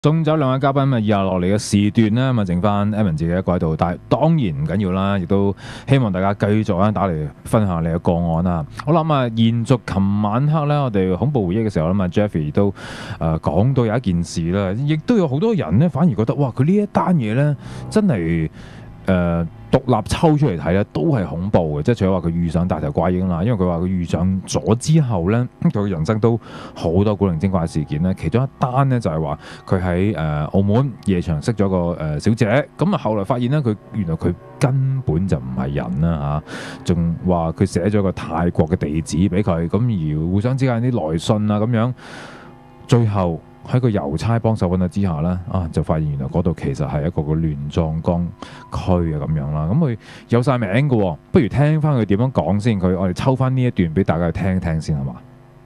送走兩位嘉賓咪以下落嚟嘅時段咧，咪剩翻 Evan 自己一個喺度，但係當然唔緊要啦，亦都希望大家繼續打嚟分享你嘅個案啦。我諗延續琴晚黑咧，我哋恐怖回憶嘅時候啦，Jeffrey 都講到有一件事啦，亦都有好多人咧反而覺得哇，佢呢一單嘢咧真係獨立抽出嚟睇咧，都係恐怖嘅，即係除咗話佢遇上大頭怪嬰啦，因為佢話佢遇上咗之後咧，佢嘅人生都好多古靈精怪事件咧。其中一單咧就係話佢喺澳門夜場識咗個小姐，咁啊後來發現咧，原來佢根本就唔係人啦嚇，仲話佢寫咗個泰國嘅地址俾佢，咁而互相之間啲來信啊咁樣，最後喺個郵差幫手揾到之下咧，就發現原來嗰度其實係一個亂葬崗區啊咁樣啦。咁佢有晒名嘅喎，不如聽翻佢點樣講先。我哋抽翻呢一段俾大家去聽聽先，係嘛？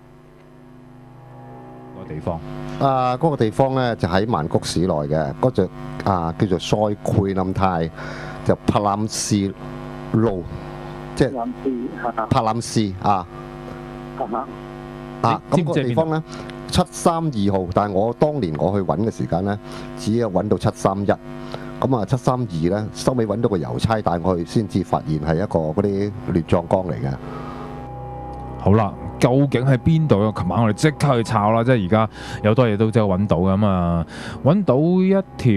個地方嗰個地方咧就喺曼谷市內嘅，嗰隻叫做塞奎林泰，就帕攬斯路，即係帕攬斯啊。咁個地方咧732號，但係我當年我去揾嘅時間咧，只有揾到731。咁啊732咧，收尾揾到個郵差帶我去，先至發現係一個嗰啲亂葬崗嚟嘅。 好啦，究竟喺邊度？琴晚我哋即刻去抄啦，即係而家有多嘢都即刻揾到咁啊！揾到一條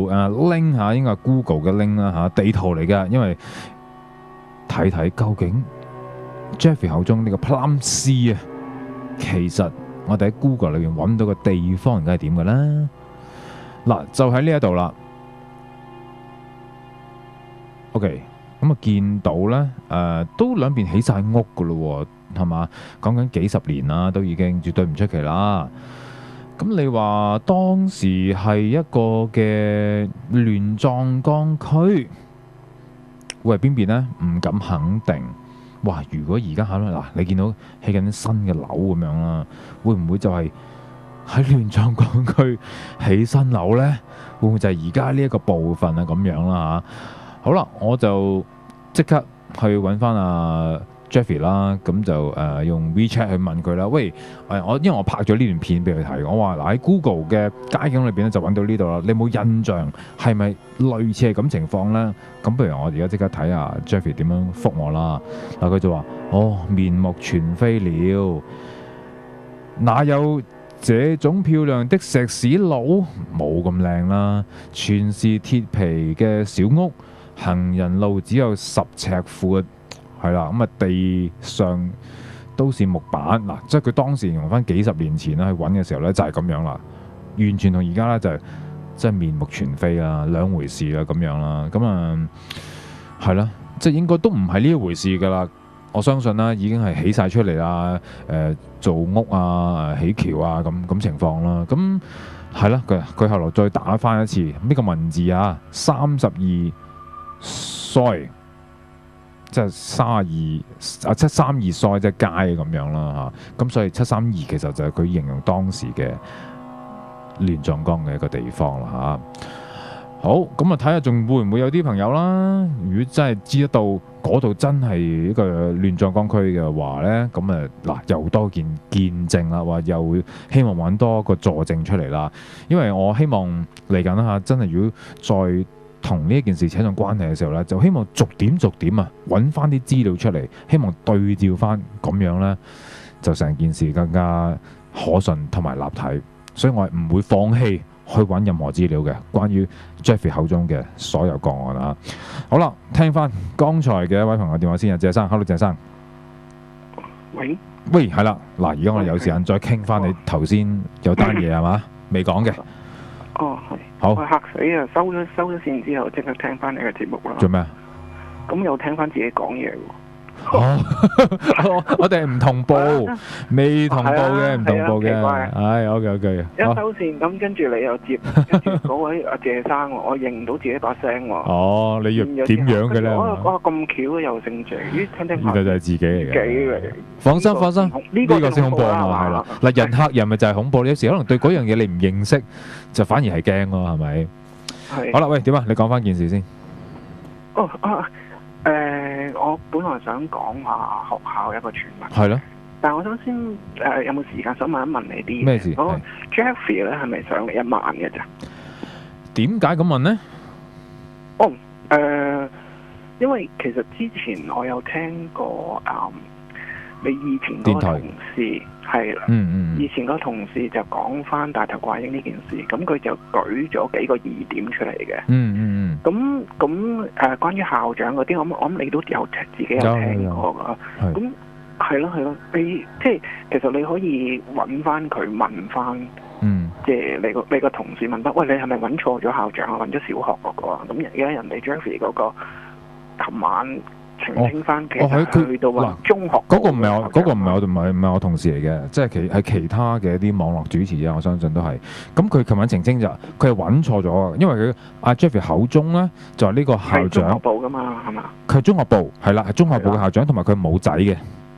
link 嚇，應該係 Google 嘅 link 啦嚇，地圖嚟㗎，因為睇睇究竟 Jeffrey 口中呢個 Plum Sea 啊，其實我哋喺 Google 裏邊揾到個地方而家係點嘅啦？嗱，就喺呢一度啦。OK， 咁啊見到咧，都兩邊起晒屋噶咯喎，係嘛？講緊幾十年啦，都已經絕對唔出奇啦。咁你話當時係一個嘅亂葬崗區，會係邊邊咧？唔敢肯定。哇！如果而家考慮嗱，你見到起緊新嘅樓咁樣啦，會唔會就係喺亂葬崗區起新樓咧？會唔會就係而家呢一個部分啊咁樣啦嚇？好啦，我就即刻去揾翻Jeffrey 啦，咁就用 WeChat 去問佢啦。喂，因為我拍咗呢段片俾佢睇，我話嗱喺 Google 嘅街景裏邊咧就揾到呢度啦。你有冇印象係咪類似係咁情況咧？咁不如我而家即刻睇下 Jeffrey 點樣覆我啦。嗱，佢就話：面目全非了，哪有這種漂亮的石屎路？冇咁靚啦，全是鐵皮嘅小屋。行人路只有10尺闊，係啦，咁地上都是木板嗱，即係佢當時用翻幾十年前去揾嘅時候咧，就係咁樣啦，完全同而家咧就係即係面目全非啦，兩回事啦咁樣啦，咁係啦，即係應該都唔係呢一回事噶啦，我相信啦，已經係起晒出嚟啦，做屋啊、起橋啊咁情況啦，咁係啦，佢後來再打翻一次呢個文字啊，32。衰，即係732衰，即係街咁樣啦嚇。咁所以732其實就係佢形容當時嘅亂葬崗嘅一個地方啦嚇。好，咁啊睇下仲會唔會有啲朋友啦？如果真係知得到嗰度真係一個亂葬崗區嘅話咧，咁嗱又多件見證啦，話又希望揾多個佐證出嚟啦。因為我希望嚟緊啦，真係如果再同呢一件事扯上關係嘅時候咧，就希望逐點揾翻啲資料出嚟，希望對照翻咁樣咧，就成件事更加可信同埋立體。所以我係唔會放棄去揾任何資料嘅，關於 Jeffrey 口中嘅所有個案啊。好啦，聽翻剛才嘅一位朋友電話先啊，謝生 ，Hello 謝生。喂，係啦，嗱，而家我哋有時間再傾翻你頭先有單嘢係嘛？未講嘅。 係。 好。 我嚇死啊！收咗線之後，即刻聽翻你嘅節目啦。 做咩啊？ 咁又聽翻自己講嘢喎。 我哋係唔同步，未同步嘅，唔同步嘅。OK。 一收線咁，跟住你又接，跟住嗰位阿謝生，我認唔到自己把聲喎。 你要點樣嘅咧？ 咁巧又姓謝，聽翻。 呢個就係自己嚟嘅。 嚟。 放心，呢個先恐怖啊嘛，係啦。嗱，人嚇人咪就係恐怖，有時可能對嗰樣嘢你唔認識，就反而係驚咯，係咪？係。好啦，喂，點啊？你講翻件事先。 我本來想講下學校一個傳聞。 係咯。 但係我想先有冇時間想問一問你啲咩事？ 嗰個係 Jeffrey 咧係咪上嚟1萬嘅咋？ 點解咁問呢？ 因為其實之前我有聽過你以前嗰個電台同事係啦，以前嗰個同事就講翻大頭怪嬰呢件事，咁佢就舉咗幾個疑點出嚟嘅。咁關於校長嗰啲，我諗你都有自己有聽過噶。咁係咯，你即係其實你可以揾翻佢問翻，即係你個同事問翻，喂，你係咪揾錯咗校長啊？揾咗小學嗰個啊？咁而家人哋 Jeffrey 嗰個，琴晚澄清翻，其實去到話中學嗰個唔係我同事嚟嘅，即係其他嘅一啲網絡主持啊，我相信都係。咁佢琴晚澄清就佢係揾錯咗啊，因為佢阿 Jeffrey 口中咧就係呢個校長。係中學部㗎嘛，係嘛？ 佢係中學部，係啦，係中學部嘅校長，同埋佢冇仔嘅。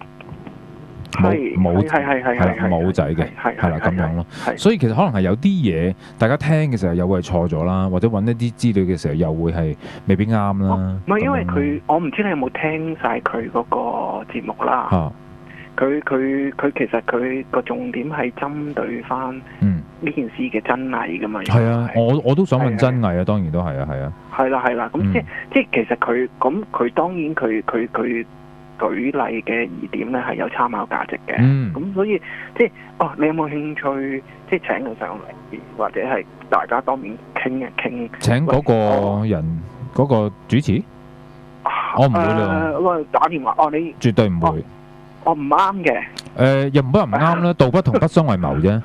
冇仔嘅，係啦咁樣咯。所以其實可能係有啲嘢，大家聽嘅時候又會係錯咗啦，或者揾一啲資料嘅時候又會係未必啱啦。 唔係因為佢，我唔知你有冇聽晒佢嗰個節目啦。佢其實佢個重點係針對翻呢件事嘅真偽噶嘛。 係啊，我都想問真偽啊，當然都係啊，係啊。 係啦，咁即係其實佢當然佢舉例嘅疑點咧係有參考價值嘅，咁所以即係你有冇興趣即係請佢上嚟，或者係大家當面傾一傾？ 請嗰個人嗰個主持，我唔會啦。 打電話你絕對唔會。 我唔啱嘅。 又唔好話唔啱啦，道不同不相為謀啫。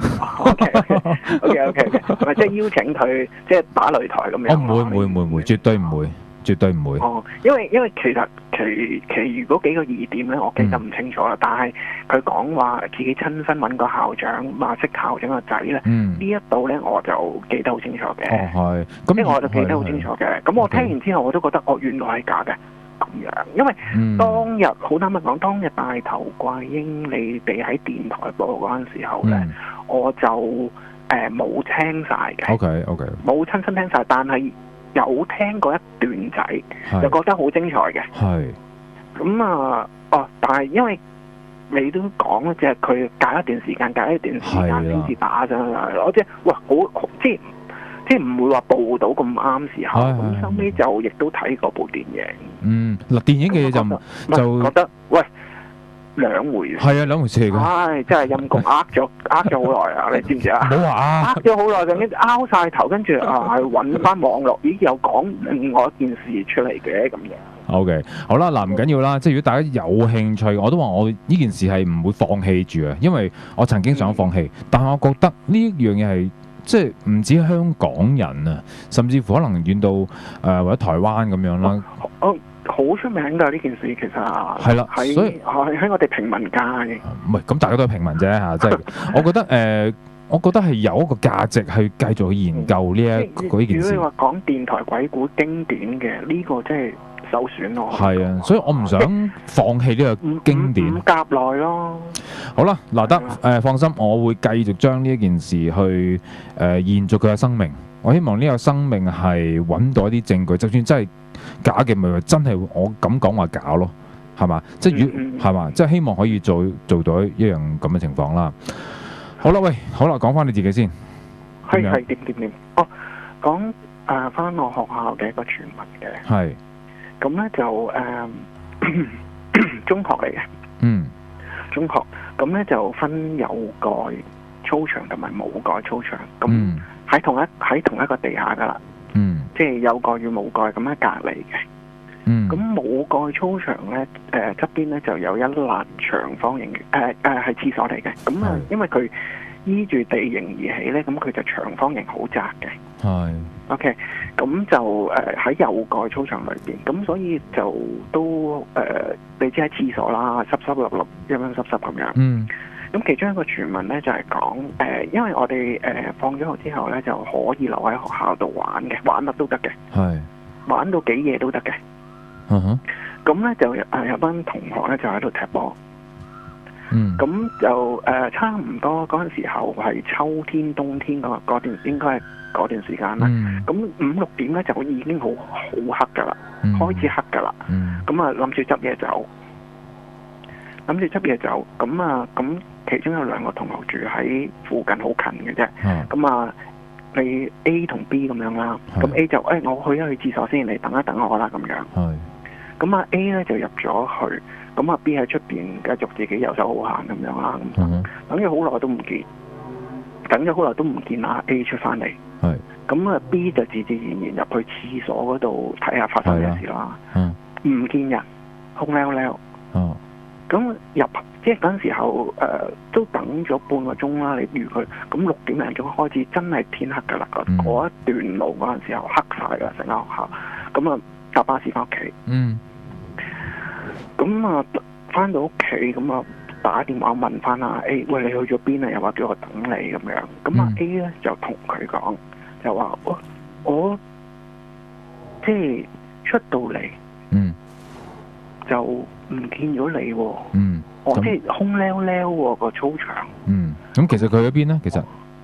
OK，咪即係邀請佢即係打擂台咁樣。 我唔會，絕對唔會。絕對唔會。 因為其實其餘嗰幾個疑點咧，我記得唔清楚啦。但係佢講話自己親身揾個校長，話識校長個仔咧，呢一度咧我就記得好清楚嘅。係。咁呢個我就記得好清楚嘅。咁我聽完之後，我都覺得原來係假嘅咁樣。因為當日好坦白講，當日大頭怪嬰你哋喺電台播嗰陣時候咧，我就冇聽晒嘅。OK。冇親身聽晒，但係有聽過一段仔，就覺得好精彩嘅。係。咁但係因為你都講咧，即係佢隔一段時間先至打上嚟，我即係好即係唔會話報到咁啱時候。咁收尾就亦都睇過部電影。 嗱，電影嘅嘢就覺得喂兩回。 係啊，兩回事嚟㗎。 真係陰公，呃咗好耐啊！你知唔知啊？ 冇話呃咗好耐，跟住拗晒頭，跟住揾翻網絡，咦又講另外一件事出嚟嘅咁樣。 OK， 好啦，嗱唔緊要啦，即係如果大家有興趣，我都話我呢件事係唔會放棄住啊，因為我曾經想放棄，但係我覺得呢樣嘢係即係唔止香港人啊，甚至乎可能遠到或者台灣咁樣啦。 好出名㗎呢件事，其實係啦，所以喺我哋平民界嘅。 唔係咁，大家都係平民啫嚇，即係我覺得係有一個價值去繼續去研究呢件事。 如果你話講電台鬼故經典嘅呢個，真係首選咯。係啊，所以我唔想放棄呢個經典。 唔夾耐咯。 好啦，嗱得放心，我會繼續將呢一件事去延續佢嘅生命。我希望呢個生命係揾到一啲證據，就算真係假嘅，咪話真係我咁講話假咯，係嘛？即係係嘛？即係希望可以做到一樣咁嘅情況啦。好啦，講翻你自己先。 係點？講翻我學校嘅一個傳聞嘅。係。咁咧就中學嚟嘅。中學咁咧就分有蓋操場同埋冇蓋操場。咁喺同一個地下噶啦。即係有蓋與冇蓋咁樣隔離嘅。咁冇蓋操場咧，側邊咧就有一欄長方形嘅，係廁所嚟嘅。咁因為佢依住地形而起咧，咁佢就長方形好窄嘅。係。OK， 咁就喺有蓋操場裏邊，咁所以就都你知喺廁所啦，濕濕立立，陰陰濕濕咁樣。咁其中一個傳聞咧就係講因為我哋放咗學之後咧就可以留喺學校度玩嘅，玩乜都得嘅。係。玩到幾夜都得嘅。咁咧就有班同學咧就喺度踢波。咁就差唔多嗰陣時候係秋天、冬天嗰段，應該係嗰段時間啦。咁5、6點咧就已經好黑㗎啦，開始黑㗎啦。咁諗住執嘢走。 諗住執嘢走，咁其中有2個同學住喺附近好近嘅啫，咁你 A 同 B 咁樣啦，咁 A 就我去一去廁所先，你等一等我啦咁樣。咁A 咧就入咗去，咁B 喺出邊繼續自己遊手好閒咁樣啦。等咗好耐都唔見，A 出翻嚟。咁B 就自然入去廁所嗰度睇下發生咩事啦。唔見人，空溜溜。咁入即係嗰陣時候都等咗半個鐘啦。你預佢咁6點零鐘開始，真係天黑㗎啦。嗰一段路嗰陣時候黑晒㗎，成間學校。咁搭巴士翻屋企。咁翻到屋企咁打電話問翻阿 A， 喂，你去咗邊啊？又話叫我等你咁樣。咁A 咧就同佢講，就話我即係出到嚟，就唔見咗你喎。我即係空溜溜喎個操場。 咁其實佢喺邊咧？其實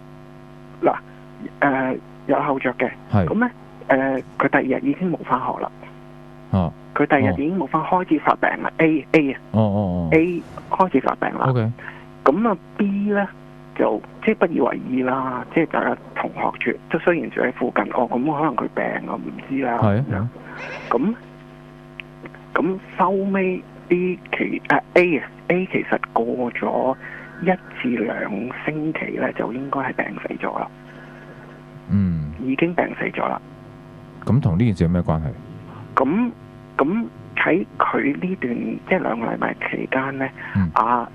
嗱有後着嘅。咁咧佢第二日已經冇翻學啦。佢第二日已經冇翻，開始發病啦。A 開始發病啦。咁B 咧就即係不以為意啦，即係大家同學住，即係雖然住喺附近，咁可能佢病我唔知啦。咁收尾 A 其實過咗1至2星期咧，就應該係病死咗啦。已經病死咗啦。 咁同呢件事有咩關係？ 咁喺佢呢段即係2個禮拜期間咧，阿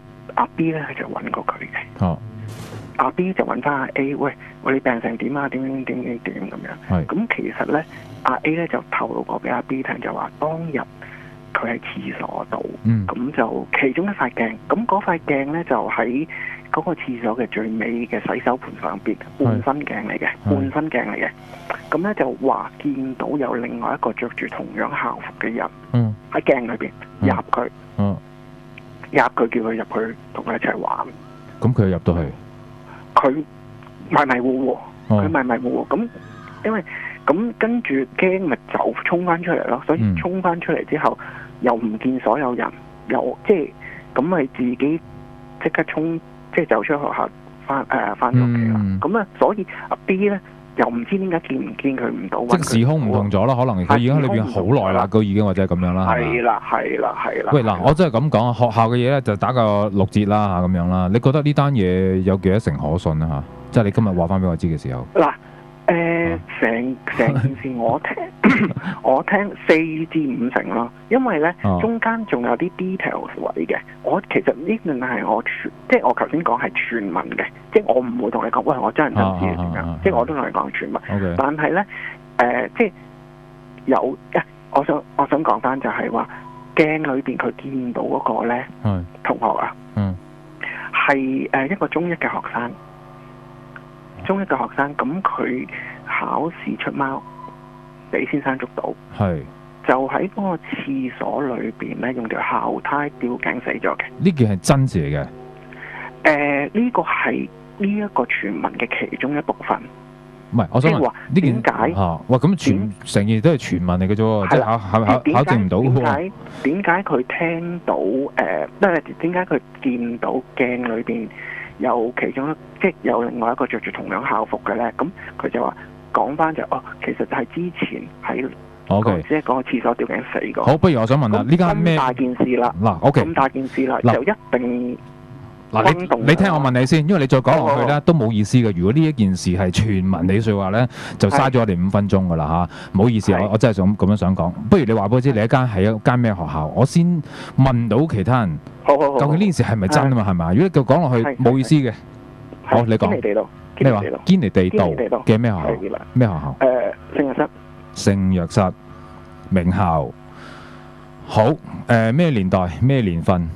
B 咧就揾過佢嘅。阿 B 就揾翻阿 A， 喂，你病成點啊？點咁樣。咁其實咧，阿 A 咧就透露過俾阿 B 聽，就話當日佢喺廁所度，咁就其中一塊鏡，咁嗰塊鏡咧就喺嗰個廁所嘅最尾嘅洗手盆上邊，半身鏡嚟嘅，咁咧就話見到有另外一個着住同樣校服嘅人喺鏡裏邊入佢，叫佢入去同佢一齊玩。咁佢入到去， 佢迷迷糊糊，咁因為咁跟住驚咪走衝翻出嚟咯，所以衝翻出嚟之後又唔見所有人，又即係咁咪自己即刻衝，即係走出學校翻咗屋企啦。咁所以阿 B 咧又唔知點解見佢唔到， 即係時空唔同咗啦，可能佢已經喺裏邊好耐啦，佢已經或者係咁樣啦。 係啦。 喂嗱，我真係咁講啊，學校嘅嘢咧就打個6折啦咁樣啦。你覺得呢單嘢有幾多成可信啊？即係你今日話翻俾我知嘅時候。嗱。 成件事我聽4至5成咯，因為咧中間仲有啲 details 位嘅。我其實呢段係即係我頭先講係傳聞嘅，即係我唔會同你講，喂，我真係唔知點樣，即係我都同你講傳聞。但係咧即係有我想講翻就係話鏡裏邊佢見到嗰個咧同學啊，係一個中一嘅學生。咁佢考試出貓，俾先生捉到，就喺嗰個廁所裏邊咧，用條校呔吊頸死咗嘅。呢件係真事嚟嘅。呢個係呢一個傳聞嘅其中一部分。唔係，我想問呢件點解？哇，咁成件都係傳聞嚟嘅啫，即係考證唔到嘅。點解佢聽到點解佢見到鏡裏邊有其中即係有另外一個着住同樣校服嘅咧？咁佢就話講翻其實係之前喺即係嗰個廁所吊頸死過。好，不如我想問啦，呢間咩咁大件事啦？咁大件事啦，就一定你聽我問你先，因為你再講落去咧都冇意思嘅。如果呢一件事係傳聞你説話咧，就嘥咗我哋5分鐘噶啦嚇，唔好意思，我真係咁樣想講。不如你話俾我知，你一間係一間咩學校？我先問到其他人。好，究竟呢件事係咪真啊嘛？係咪？如果你繼續講落去冇意思嘅，好，你講。你話堅尼地道嘅咩學校？咩學校？聖若瑟。聖若瑟名校。好，咩年代？咩年份？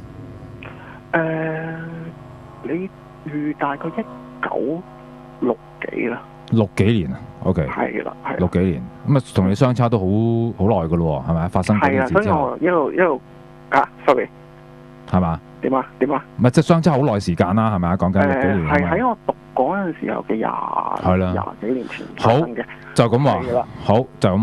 你預大概1960幾啦，60幾年啊 ，OK， 係啦，60幾年，咁啊，同你相差都好耐噶咯，係咪？發生嗰件事之後，所以我一路sorry， 係嘛？點啊？唔係即係相差好耐時間啦，係咪啊？講緊60幾年，係喺我讀嗰陣時候嘅廿幾年前發生嘅，就咁話，好就咁話。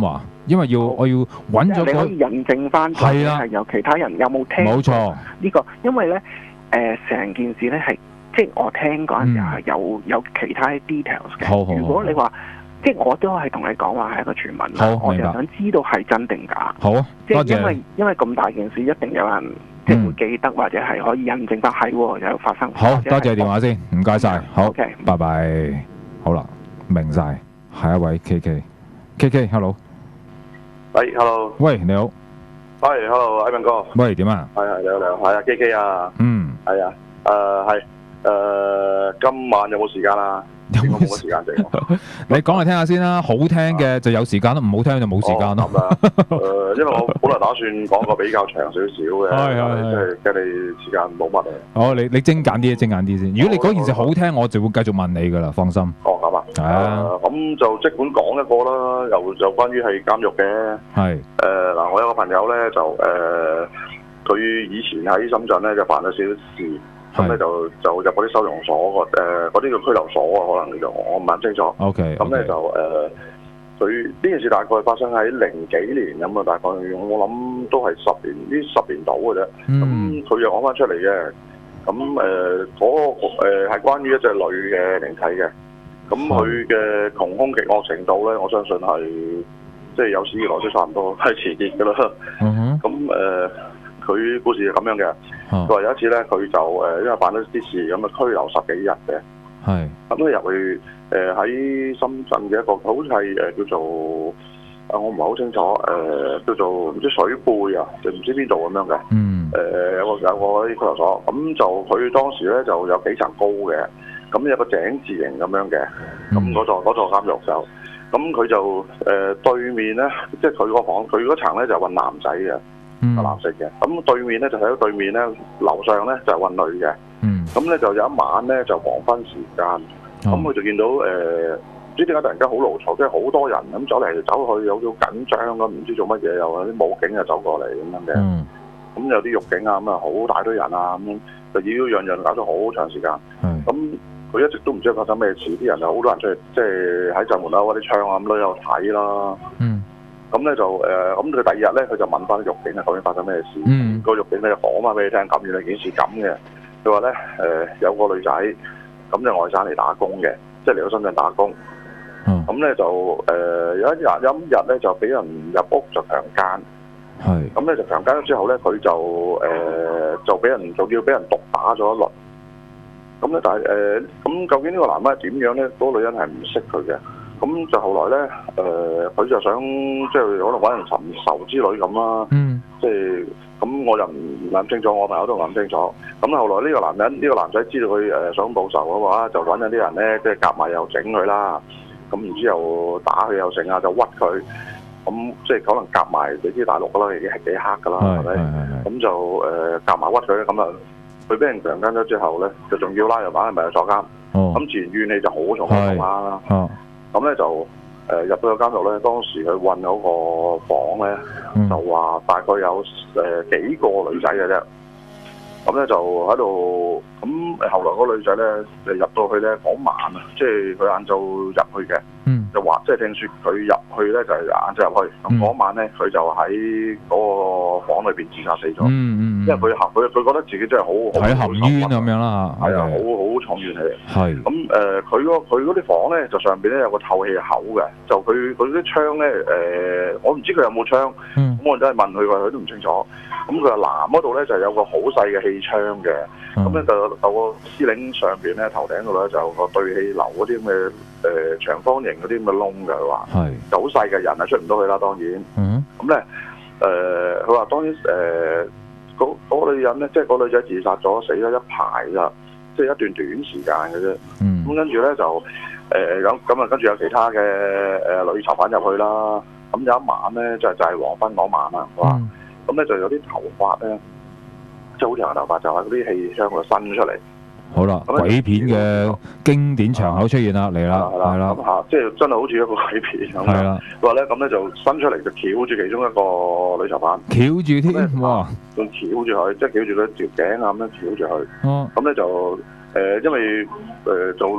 因為我要揾咗你可以印證翻，或者係由其他人有冇聽過冇錯呢個，因為咧成件事咧係即係我聽嗰陣時係有其他 details 嘅。 好如果你話即係我都係同你講話係一個傳聞，我就想知道係真定假。 好啊， 即係因為咁大件事，一定有人即係會記得，或者係可以印證翻係有發生。 好多謝電話先，唔該晒。好，拜拜。好啦，明晒。下一位 KK，hello。 喂 ，hello。 喂，你好。 喂 ，hello，Ivan 哥。 喂，點啊？ 係你好，係啊，KK 啊。係啊，係今晚有冇時間啊？應該冇乜時間整。 你講嚟聽下先啦，好聽嘅就有時間咯，唔好聽就冇時間咯。 因為我本來打算講個比較長少少嘅，即係驚你時間冇乜啊。 哦，你精簡啲，精簡啲先。如果你嗰件事好聽，我就會繼續問你噶啦，放心。 哦，咁啊。係啊。咁就即管講一個啦，就關於係監獄嘅。係。嗱，我有個朋友咧就佢以前喺深圳咧就犯咗少少事。咁咧就入嗰啲收容所嗰啲叫拘留所啊，可能叫做我唔係清楚。OK。咁咧就佢呢件事大概發生喺20幾年咁啊，大概我諗都係10年到嘅啫。咁佢又講翻出嚟嘅。咁嗰個係關於一隻女嘅靈體嘅。咁佢嘅窮兇極惡程度咧，我相信係即係有史以來都差唔多係遲跌㗎啦。咁佢故事係咁樣嘅，佢話有一次咧，佢就因為辦咗啲事，咁啊拘留10幾日嘅。係。咁咧入去喺深圳嘅一個，好似係叫做我唔係好清楚，叫做唔知水貝啊，定唔知邊度咁樣嘅。有個啲拘留所，咁就佢當時咧就有幾層高嘅，咁有個井字形咁樣嘅，咁嗰座監獄就，咁佢就對面咧，即係佢個房，佢嗰層咧就韞男仔嘅。藍色嘅，咁對面咧就喺對面咧，樓上咧就係韞女嘅。咁咧就有一晚咧就黃昏時間，咁佢就見到唔知點解突然間好嘈嘈，即係好多人咁走嚟走去，有啲緊張咁，唔知做乜嘢，又有啲武警啊走過嚟咁樣嘅。咁有啲獄警啊，咁啊好大堆人啊，咁就擾擾攘攘搞咗好長時間。咁佢一直都唔知發生咩事，啲人就好多人出去，即係喺閘門口嗰啲窗啊咁都有睇啦。咁咧就咁佢第二日咧，佢就問翻啲獄警啊，究竟發生咩事？個獄警咧就講翻俾你聽，咁原來件事咁嘅。佢話咧有個女仔咁就外省嚟打工嘅，即係嚟到深圳打工。咁咧就有一日咧就俾人入屋就強姦。係。咁咧就強姦咗之後咧，佢就俾人仲要俾人毒打咗一輪。咁咧但係咁究竟呢個男人係點樣咧？嗰個女人係唔識佢嘅。咁就後來咧，佢就想即係可能揾人尋仇之類咁啦。即係咁，我就唔諗清楚，我朋友都諗清楚。咁後來呢個男仔知道佢想報仇嘅話，就揾咗啲人咧，即係夾埋又整佢啦。咁然之後打佢又成啊，就屈佢。咁即係可能夾埋你知大陸㗎啦，已經係幾黑㗎啦，係咪？咁就夾埋屈佢咧，咁啊，佢俾人強姦咗之後咧，就仲要拉入埋，係咪有坐監？咁自然怨氣就好重啦。咁咧就入到個監獄咧，當時佢韞嗰個房咧，就話大概有幾個女仔嘅啫。咁咧就喺度，咁後來嗰個女仔咧入到去咧嗰晚啊，即係佢晏晝入去嘅，就話即係聽説佢入去咧就係晏晝入去，咁嗰晚咧佢就喺嗰個房裏邊自殺死咗。因為佢覺得自己真係好含冤咁樣啦，係啊，好重怨氣。係咁佢嗰啲房咧就上邊咧有個透氣口嘅，就佢啲窗咧我唔知佢有冇窗，咁我真係問佢佢都唔清楚。咁佢話南嗰度咧就有個好細嘅氣窗嘅，咁咧就有個司令上邊咧頭頂度咧就有個對氣流嗰啲咁嘅長方形嗰啲咁嘅窿嘅，佢話就好細嘅人啊出唔到去啦，當然。咁咧佢話當然嗰個女人咧，即係嗰個女仔自殺咗，死咗一排啦，即係一段短時間嘅啫。咁跟住咧就咁啊，跟住有其他嘅女囚犯入去啦。咁有一晚咧就係黃昏嗰晚啊，哇！咁咧就有啲頭髮咧，即係好長嘅頭髮，就喺嗰啲氣窗度伸出嚟。好啦，鬼片嘅經典場口出現啦，嚟啦，係啦，咁嚇，即係真係好似一個鬼片咁。係啦，佢話咧咁咧就伸出嚟就翹住其中一個女囚犯，翹住添，哇！仲翹住佢，即係翹住佢條頸啊咁樣翹住佢。咁咧就因為做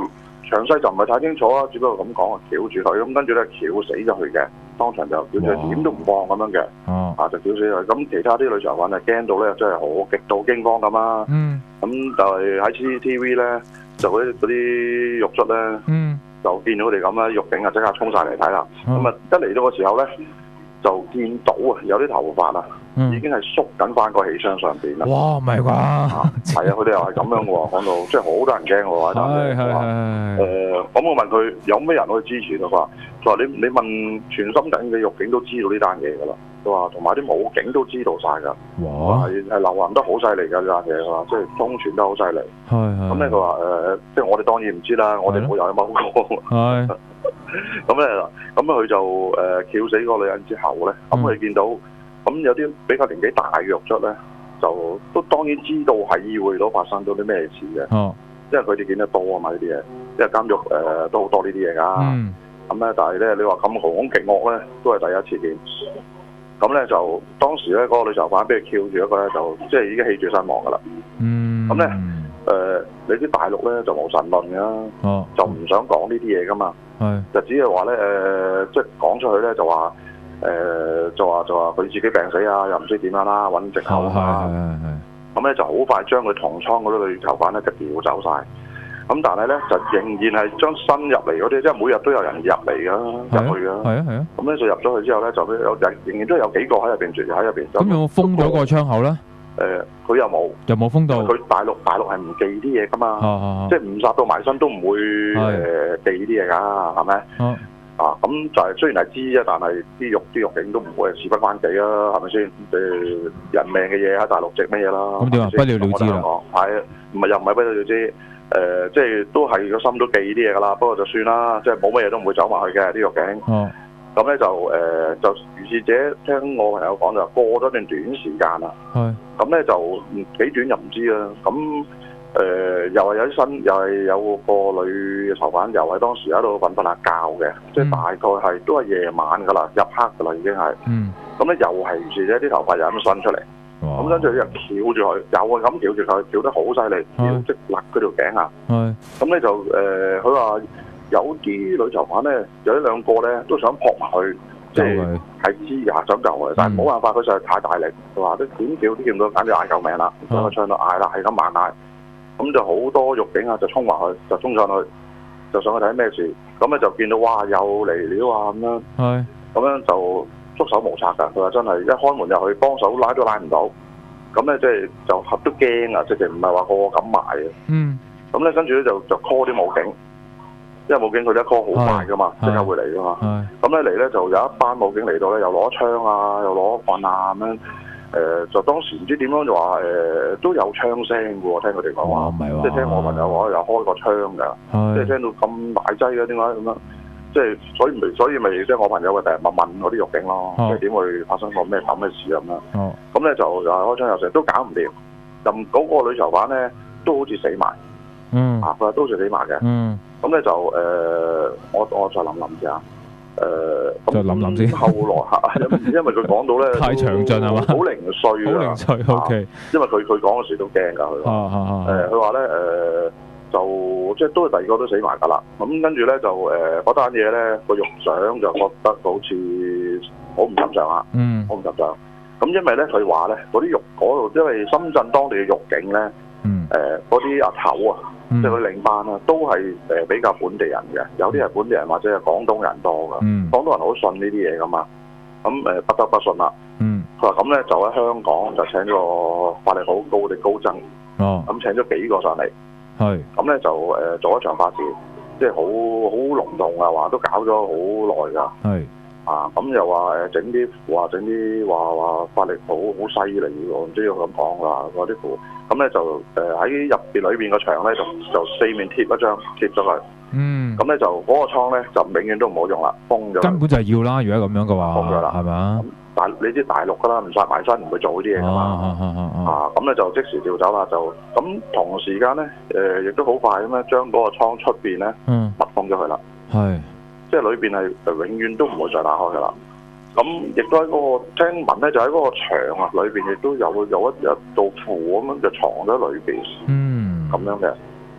詳細就唔係太清楚啊，只不過咁講啊，翹住佢，咁跟住咧翹死咗佢嘅，當場就翹住佢點都唔放咁樣嘅，就翹死佢。咁其他啲女囚犯啊驚到咧，真係好極度驚慌咁啊。咁就係喺 CCTV 咧，就嗰啲獄卒咧，就見到佢哋咁啦，獄警啊即刻衝晒嚟睇啦。咁啊一嚟到嘅時候咧，就見到啊有啲頭髮啊，已經係縮緊翻個氣箱上邊啦。 哇，唔係啩？係啊，佢哋又係咁樣嘅喎，講到即係好多人驚嘅喎。咁我問佢有咩人可以支持佢話？佢話你問全深圳嘅獄警都知道呢單嘢㗎啦。佢話同埋啲武警都知道晒㗎。哇！係流傳得好犀利㗎呢單嘢，佢話即係瘋傳得好犀利。咁咧佢話即係我哋當然唔知啦，我哋冇有踎過。咁咧，咁佢就翹死個女人之後咧，咁佢見到咁有啲比較年紀大嘅獄卒咧，就都當然知道喺議會度發生咗啲咩事嘅，因為佢哋見得多啊嘛呢啲嘢，因為監獄都好多呢啲嘢㗎。咁咧，但係咧，你話咁雄兇極惡咧，都係第一次見。咁咧就當時咧嗰個女囚犯俾佢翹住一個咧，就即係已經氣絕身亡㗎啦。咁咧你啲大陸咧就無神論㗎，就唔想講呢啲嘢㗎嘛。就只係話咧即係講出去咧就話就話佢自己病死啊，又唔知點樣啦，揾藉口啊。咁咧就好快將佢同倉嗰啲女囚犯咧就調走晒。咁但係咧就仍然係將新入嚟嗰啲，即係每日都有人入嚟㗎，入去㗎。咁咧就入咗去之後咧，就仍然都有幾個喺入邊住喺入邊。 咁有冇封咗個窗口咧？ 佢又冇封到。佢大陸係唔記啲嘢㗎嘛，即係唔殺到埋身都唔會記啲嘢㗎，係咪？咁就係雖然係知啫，但係啲獄警都唔會事不關己啊，係咪先？人命嘅嘢喺大陸值乜嘢啦？ 咁點啊？不了了之啦。 係唔係又唔係不了了之？即係都係個心都記啲嘢㗎啦，不過就算啦，即係冇乜嘢都唔會走埋去嘅啲獄警。咁咧就如是者聽我朋友講就過咗段短時間啦。咁咧就幾短就唔知啦。咁又係有啲又係有個女囚犯，又係當時喺度瞓下覺嘅，即係大概係都係夜晚㗎啦，入黑㗎啦已經係。咁咧又係如是者啲頭髮又咁伸出嚟。咁跟住啲人翹住佢，又係咁翹住佢，翹得好犀利，即勒佢條頸啊！咁咧就佢話有啲女囚犯咧，有一兩個咧都想撲埋去，即係知㗎，想救佢，但係冇辦法，佢實在太大力，佢話都點叫都叫唔到，簡直嗌救命啦！喺個窗度嗌啦，係咁猛嗌，咁就好多獄警啊，就衝埋去，就衝上去，就上去睇咩事，咁咧就見到哇又嚟了啊咁樣，咁樣就束手無策㗎，佢話真係一開門入去幫手拉都拉唔到，咁咧即係就合都驚啊！直情唔係話個個敢埋嘅。咁咧跟住咧就 call 啲武警，因為武警佢一 call 好快㗎嘛，即刻會嚟㗎嘛。咁咧嚟咧就有一班武警嚟到咧，又攞槍啊，又攞棍啊咁樣。就當時唔知點樣就話都有槍聲嘅喎，聽佢哋講話，即係聽我朋友話又開個槍㗎，即係聽到咁大劑嘅點解咁樣？即係所以咪即係我朋友嘅第日咪問嗰啲獄警咯，即係點會發生個咩咁嘅事咁樣？咁咧就又開槍又成都搞唔掂，咁嗰個女囚犯咧都好似死埋，佢話都好似死埋嘅。咁咧就我再諗先啊。 就諗先。 後來因為佢講到咧太詳盡係嘛， 好零碎啊。 OK。因為佢講嗰時都驚㗎，佢話。佢話咧就即係都係第二個都死埋㗎啦。咁跟住咧就嗰單嘢咧個獄長就覺得好似好唔尋常啊。好唔尋常。咁因為咧佢話咧嗰啲獄嗰度，因為深圳當地嘅獄警咧，嗰啲阿頭啊。即係佢領班啦，都係比較本地人嘅，有啲係本地人或者係廣東人多㗎。廣東人好信呢啲嘢㗎嘛，咁不得不信啦。佢話咁咧就喺香港就請個法力好高嘅高僧，咁請咗幾個上嚟，咁咧就做一場法事，即係好隆重啊，話都搞咗好耐㗎。咁又話整啲話法力好犀利喎，唔知要咁講㗎嗰啲符。咁咧就喺入邊裏邊個牆咧就四面貼一張貼咗佢。咁咧就嗰個倉咧就永遠都唔好用啦，封咗。根本就係要啦，如果咁樣嘅話， 封咗啦， 係嘛？ 但你知大陸㗎啦，唔殺埋身唔會做呢啲嘢㗎嘛。咁咧就即時調走啦，就咁同時間咧亦都好快咁樣將嗰個倉出邊咧密封咗佢啦。即係裏邊係永遠都唔會再打開㗎啦。咁亦都喺嗰個聽聞咧，就喺嗰個牆啊裏邊亦都有一道符咁樣就藏咗裏邊，咁樣嘅。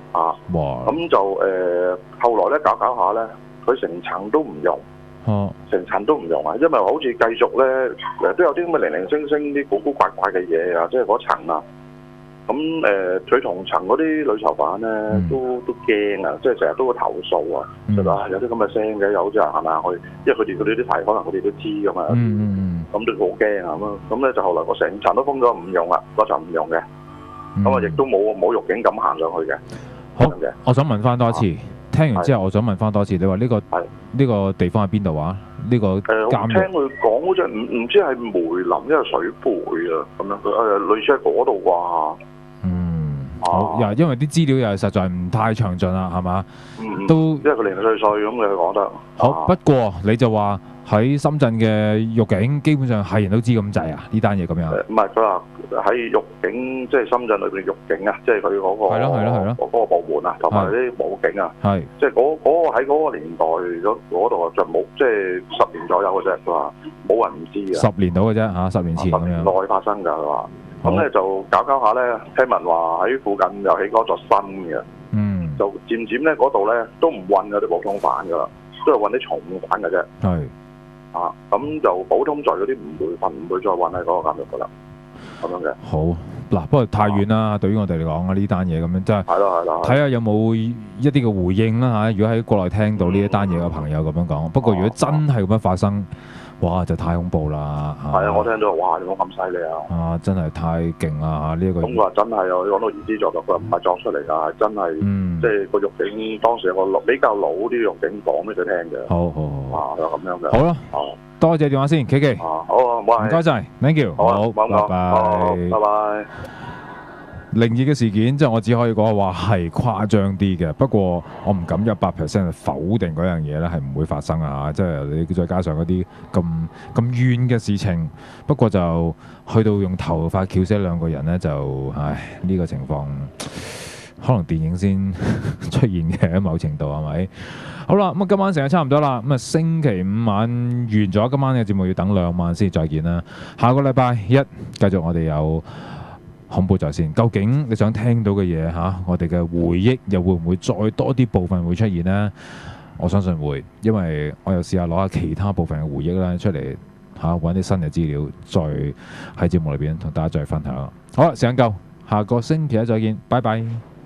啊， 哇！ 咁就後來咧搞下咧，佢成層都唔用，成層都唔用啊，因為好似繼續咧都有啲咁嘅零零星星啲古古怪怪嘅嘢啊，即係嗰層啊。咁佢同層嗰啲女囚犯咧都驚啊，即係成日都會投訴啊，就話有啲咁嘅聲嘅，有好似人行下去，因為佢哋嗰啲題可能佢哋都知噶嘛，咁都好驚啊咁咧就後來個成層都封咗唔用啦，嗰層唔用嘅，咁啊亦都冇獄警咁行上去嘅。 好，我想問翻多一次，聽完之後我想問翻多一次，你話呢個地方喺邊度啊？呢個監獄？ 聽佢講好似唔知係梅林，因為水貝啊咁樣，類似喺嗰度啩。 好，因為啲資料又實在唔太詳盡啦，係嘛？都因為佢零零碎碎咁，你講得好。不過你就話喺深圳嘅獄警基本上係人都知咁滯啊？呢單嘢咁樣？ 唔係，佢話喺獄警，即係深圳裏邊獄警啊，即係佢嗰個嗰個部門啊，同埋啲武警啊，即係嗰個喺嗰個年代嗰度就冇，即係10年左右嘅啫，佢話冇人唔知啊。 10年到嘅啫嚇，10年前咁樣。10年內發生㗎，佢話。咁咧就搞下咧，聽聞話喺附近又起嗰座新嘅，就漸漸咧嗰度咧都唔運嗰啲普通犯噶啦，都係運啲重犯嘅啫。咁就普通罪嗰啲唔會再運喺嗰個監獄噶啦，咁樣嘅。 好嗱，不過太遠啦，對於我哋嚟講啊，呢單嘢咁樣真係。係咯。睇下有冇一啲嘅回應啦嚇。如果喺國內聽到呢一單嘢嘅朋友咁樣講，不過如果真係咁樣發生，哇！就太恐怖啦！ 係啊，我聽到哇，點解咁犀利啊？ 真係太勁啦！呢一個咁佢話真係啊，講到言之鑿鑿，佢話唔係作出嚟㗎，係真係，即係個獄警當時有個比較老啲獄警講俾佢聽嘅。 好， 就咁樣嘅。 好啦，多謝電話先，K K。 好啊，唔該晒 ，thank you。好，拜拜。靈異嘅事件，即係我只可以講話係誇張啲嘅，不過我唔敢100%否定嗰樣嘢咧係唔會發生啊！即係你再加上嗰啲咁冤嘅事情，不過就去到用頭髮撬死兩個人咧，就呢個情況可能電影先出現嘅某程度係咪？好啦，咁今晚成日差唔多啦，咁星期5晚完咗，今晚嘅節目要等2晚先再見啦。下個禮拜1繼續我哋有恐怖在線，究竟你想聽到嘅嘢我哋嘅回憶又會唔會再多啲部分會出現呢？我相信會，因為我又試下攞下其他部分嘅回憶出嚟揾啲新嘅資料，再喺節目裏邊同大家再分享。好啦，時間夠，下個星期1再見，拜拜。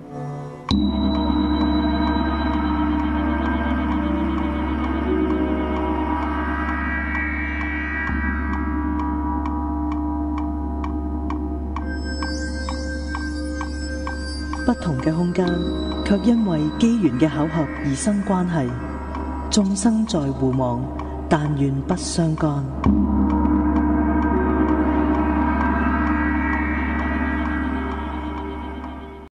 不同嘅空間，卻因為機緣嘅巧合而生關係。眾生在互望，但願不相干。